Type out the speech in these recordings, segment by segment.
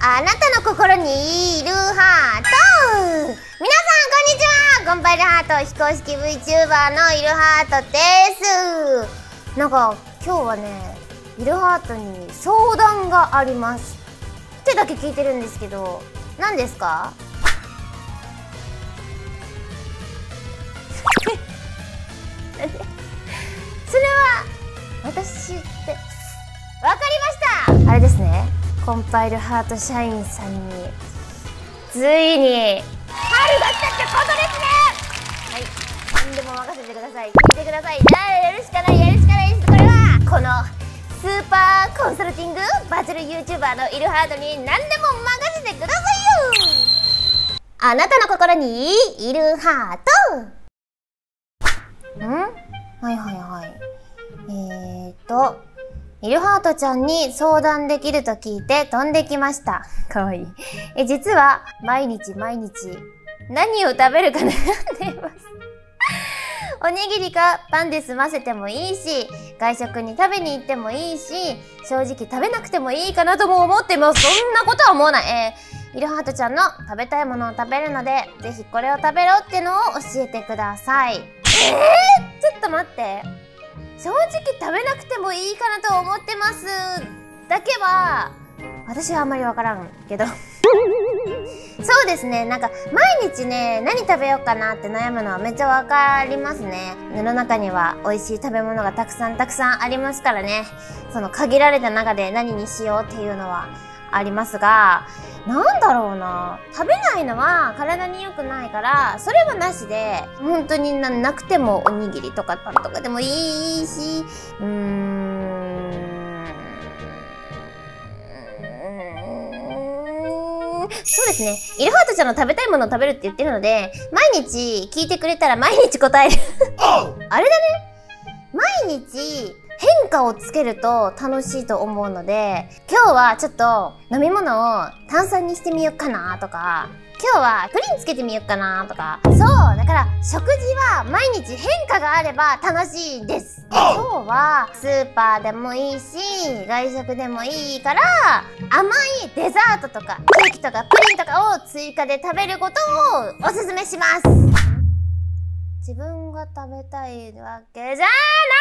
あなたの心にいるハート。皆さんこんにちは。ゴンパイルハート非公式 VTuber のいるハートです。なんか今日はね、いるハートに相談がありますってだけ聞いてるんですけど、何ですか？それは私ってわかりました。あれですね、コンパイルハート社員さんについに春が来たってことですね。はい、何でも任せてください。聞いてください。やるしかないです。これはこのスーパーコンサルティングバズる YouTuber のいるハートに何でも任せてくださいよ。あなたの心にいるハート。いるハートちゃんに相談できると聞いて飛んできました。かわいい。実は毎日何を食べるか悩んでいます。おにぎりかパンで済ませてもいいし、外食に食べに行ってもいいし、正直食べなくてもいいかなとも思ってます。そんなことは思わない。いるハートちゃんの食べたいものを食べるので、ぜひこれを食べろってのを教えてください。ちょっと待って。正直食べなくてもいいかなと思ってますだけは私はあんまりわからんけどそうですね、なんか毎日ね、何食べようかなって悩むのはめっちゃわかりますね。世の中には美味しい食べ物がたくさんありますからね。その限られた中で何にしようっていうのはありますが、なんだろうな、食べないのは体に良くないから、それはなしで、本当になくてもおにぎりとかパンとかでもいいし、そうですね。いるハートちゃんの食べたいものを食べるって言ってるので、毎日聞いてくれたら毎日答える。あれだね。毎日変化をつけると楽しいと思うので、今日はちょっと飲み物を炭酸にしてみようかなとか、今日はプリンつけてみようかなとか。そう、だから食事は毎日変化があれば楽しいんです。今日はスーパーでもいいし、外食でもいいから、甘いデザートとかケーキとかプリンとかを追加で食べることをおすすめします。自分が食べたいわけじゃな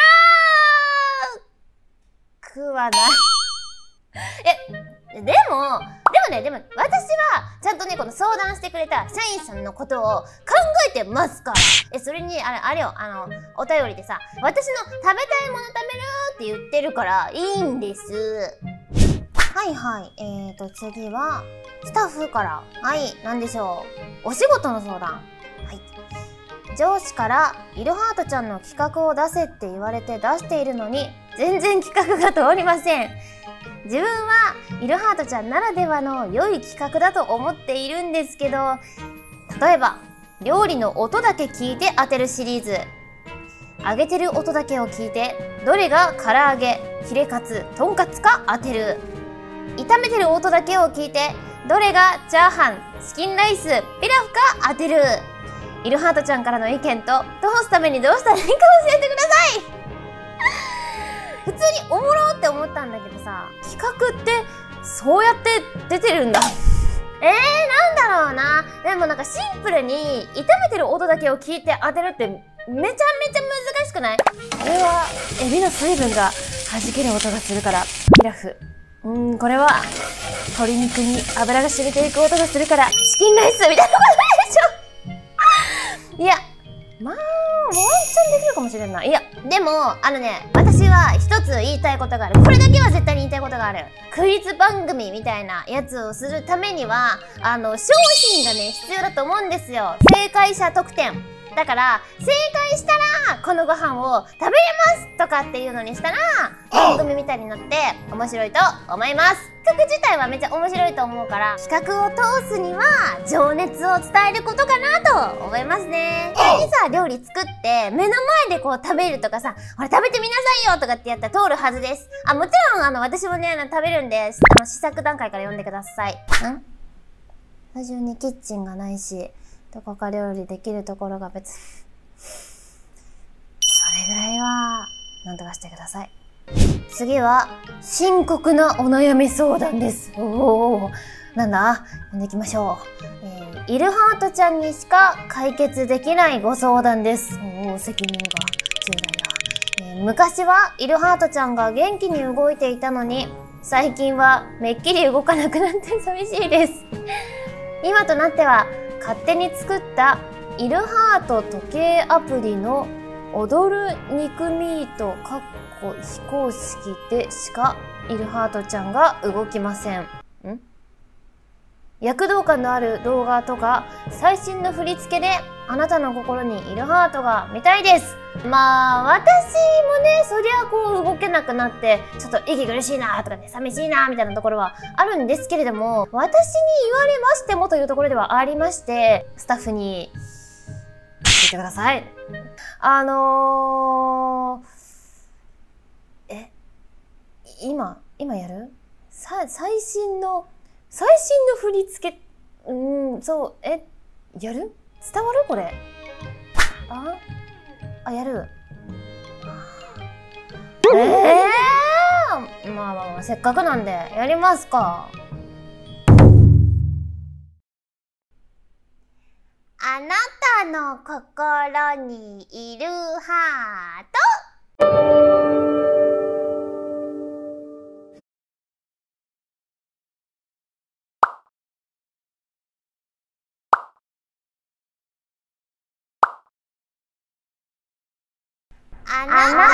くはない。でも私はちゃんとね、この相談してくれた社員さんのことを考えてますから。それにあれよ、お便りでさ、私の食べたいもの食べるって言ってるからいいんです。次はスタッフから。何でしょう。お仕事の相談。上司からいるハートちゃんの企画を出せって言われて出しているのに全然企画が通りません。自分はいるハートちゃんならではの良い企画だと思っているんですけど、例えば料理の音だけ聞いて当てるシリーズ、揚げてる音だけを聞いてどれが唐揚げ、ヒレカツ、とんかつか当てる、炒めてる音だけを聞いてどれがチャーハン、チキンライス、ピラフか当てる。いるハートちゃんからの意見と通すためにどうしたらいいか教えてください。普通におもろって思ったんだけどさ、企画ってそうやって出てるんだ。なんだろうな。でもなんかシンプルに炒めてる音だけを聞いて当てるってめちゃめちゃ難しくない？これはエビの水分が弾ける音がするからピラフ。これは鶏肉に油が染みていく音がするからチキンライスみたいなことないでしょ。いや、ワンチャンできるかもしれんない。いや、でも、私は一つ言いたいことがある。これだけは絶対に言いたいことがある。クイズ番組みたいなやつをするためには、商品がね、必要だと思うんですよ。正解者特典。だから、正解したら、このご飯を食べれますとかっていうのにしたら、番組みたいになって面白いと思います。企画自体はめっちゃ面白いと思うから、企画を通すには、情熱を伝えることかなと思いますね。普通にさ、料理作って、目の前でこう食べるとかさ、ほら食べてみなさいよとかってやったら通るはずです。もちろん、私もね、食べるんで、試作段階から読んでください。スタジオにキッチンがないし、どこか料理できるところが別にそれぐらいはなんとかしてください。次は深刻なお悩み相談です。 なんだ読んでいきましょう。イルハートちゃんにしか解決できないご相談です。おお、責任が重大だ。昔はイルハートちゃんが元気に動いていたのに、最近はめっきり動かなくなって寂しいです。今となっては勝手に作ったイルハート時計アプリの踊る肉ミート非公式でしかイルハートちゃんが動きません。躍動感のある動画とか最新の振り付けであなたの心にイルハートが見たいです。まあ私もね、そりゃこう動けなくなってちょっと息苦しいなとかね、寂しいなみたいなところはあるんですけれども、私に言われましてもというところではありまして、スタッフに聞いてください。今やる？最新の振り付け、そう、やる？伝わる？これ。やる。まあ、せっかくなんで、やりますか。あなたの心にいるハート。あなた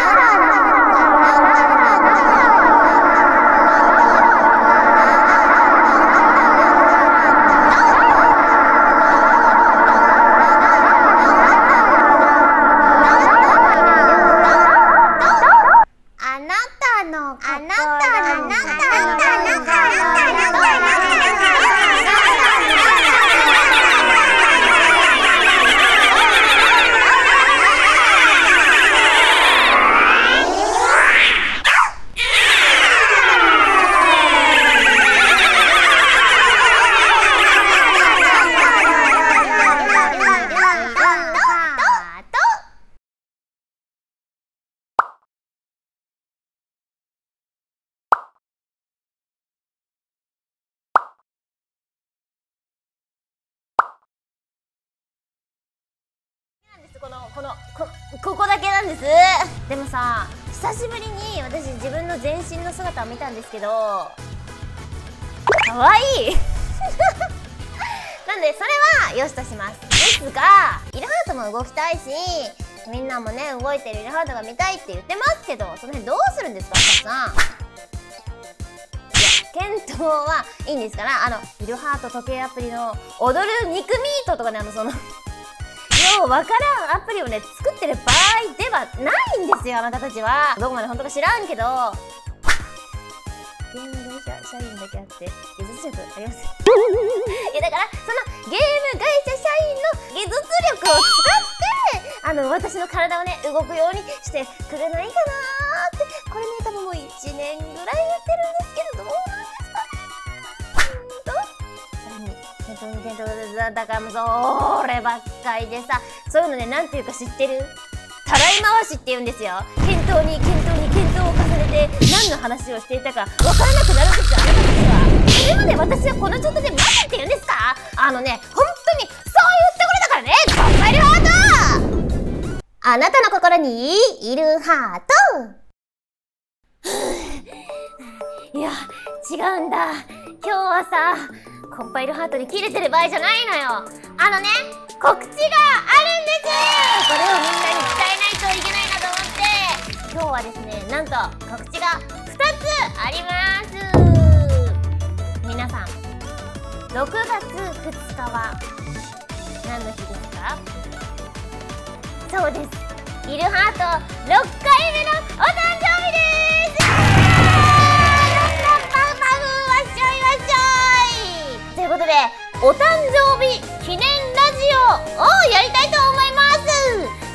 ここだけなんです。でもさ、久しぶりに私自分の全身の姿を見たんですけど、かわいいなんでそれは良しとします。ですが、イルハートも動きたいし、みんなもね、動いてるイルハートが見たいって言ってますけど、その辺どうするんですか、スタッフさん。検討はいいんですから、イルハート時計アプリの踊る肉ミートとかね、ようわからんアプリをね、作ってる場合ではないんですよ、あなたたちは。どこまで本当か知らんけど、ゲーム会社社員だけあって技術力ありますだからそのゲーム会社社員の技術力を使って私の体をね動くようにしてくれないかなーって、これね多分もう1年ぐらいやってるんですけど、どうなんですかね。だからもうそればっかりでさ、そういうのね、なんていうか知ってる？たらい回しって言うんですよ。検討に検討を重ねて何の話をしていたか分からなくなるんですよ、あなたたちは。それまで私はこの状態で待てって言うんですか？本当にそういうところだからね、頑張るハート！あなたの心にいるハートいや、違うんだ。今日はさ、コッパイルハートに切れてる場合じゃないのよ。告知があるんです。これをみんなに伝えないといけないなと思って、今日はですね、なんと告知が2つあります。皆さん、6月2日は何の日ですか？そうです。イルハート6回目のお誕生日です。ということで、お誕生日記念ラジオをやりたいと思います。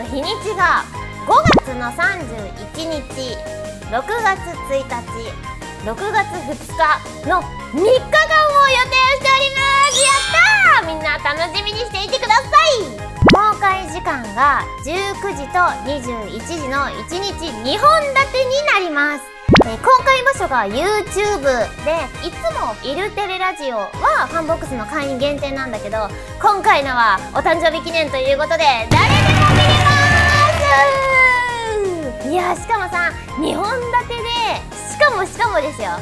日にちが5月の31日、6月1日、6月2日の3日間を予定しております。やったー！みんな楽しみにしていてください。公開時間が19時と21時の1日2本立てになります。 公開場所が YouTube で、いつもいるテレラジオはファンボックスの会員限定なんだけど、今回のはお誕生日記念ということで、誰でも見れます。いや、しかもさ、2本立てで、しかもですよ。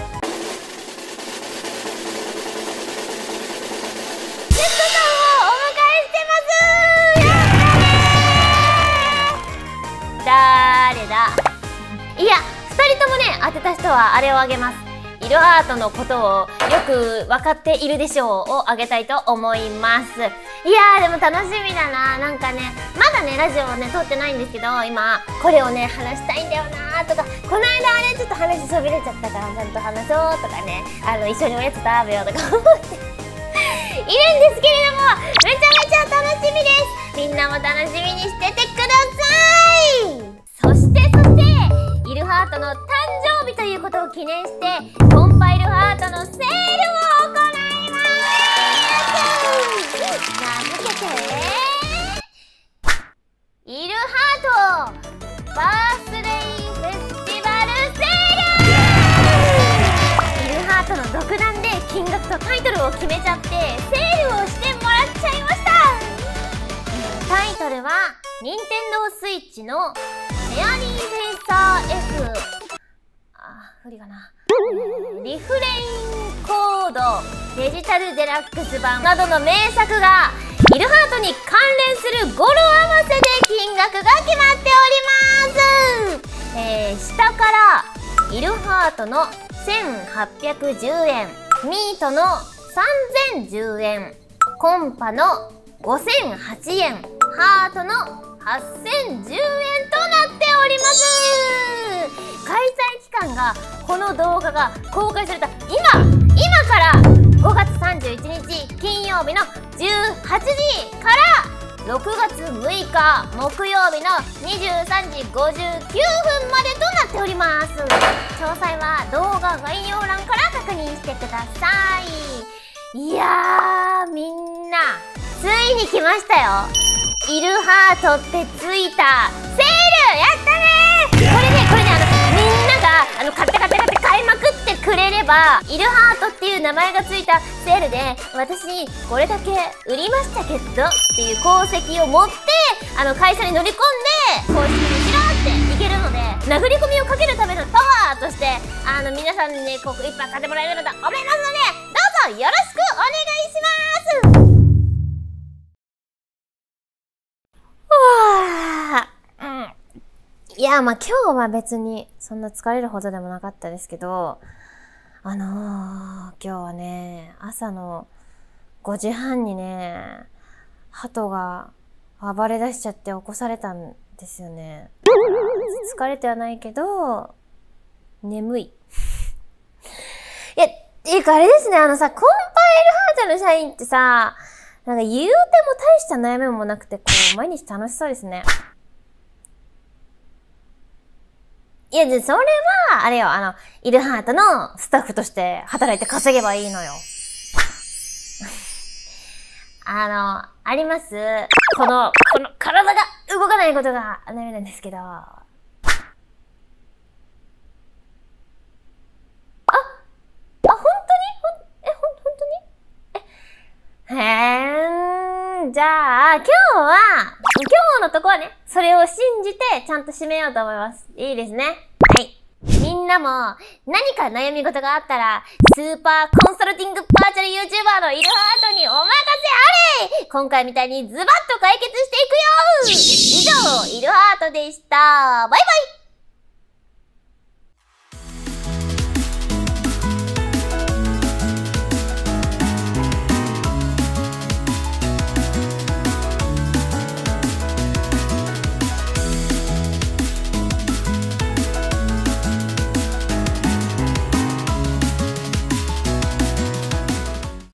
誰だ。いや、2人ともね、当てた人はあれをあげます。イルハートのことをよく分かっているでしょうをあげたいと思います。いやー、でも楽しみだな。なんかね、まだね、ラジオをね、撮ってないんですけど、今、これをね、話したいんだよなーとか、この間あれちょっと話そびれちゃったから、ちゃんと話そうとかね、一緒におやつ食べようとか思っているんですけれども、めちゃめちゃ楽しみです。みんなも楽しみにしててください。そしてイルハートの誕生日ということを記念してコンパイルハートのセールを行います。名付けてイルハートバースデーフェスティバルセール。イルハートの独断で金額とタイトルを決めちゃってセールをしてもらっちゃいました。タイトルは任天堂スイッチのフェアリーフェイサー F、無理かな、リフレインコードデジタルデラックス版などの名作がイルハートに関連する語呂合わせで金額が決まっております。下からイルハートの1810円、ミートの3010円、コンパの5008円、ハートの8010円となっております。開催期間がこの動画が公開された今から5月31日金曜日の18時から6月6日木曜日の23時59分までとなっております。詳細は動画概要欄から確認してください。いやー、みんなついに来ましたよ。イルハートってついたセール、やったねー。これね、みんなが買って買いまくってくれれば、イルハートっていう名前がついたセールで私にこれだけ売りましたけどっていう功績を持って会社に乗り込んで公式にしろっていけるので、殴り込みをかけるためのパワーとして皆さんにね、こういっぱい買ってもらえると思いますので、どうぞよろしくお願いします。いや、まあ今日は別にそんな疲れるほどでもなかったですけど、今日はね、朝の5時半にね、鳩が暴れ出しちゃって起こされたんですよね。疲れてはないけど、眠い。いや、っていうかあれですね、コンパイルハートの社員ってさ、なんか言うても大した悩みもなくて、こう、毎日楽しそうですね。いや、それは、あれよ、イルハートのスタッフとして働いて稼げばいいのよ。あります。この体が動かないことが悩みなんですけど。本当にじゃあ、今日のとこはね、それを信じてちゃんと締めようと思います。いいですね。はい。みんなも何か悩み事があったら、スーパーコンサルティングバーチャル YouTuber のイルハートにお任せあれ。今回みたいにズバッと解決していくよ。以上、イルハートでした。バイバイ。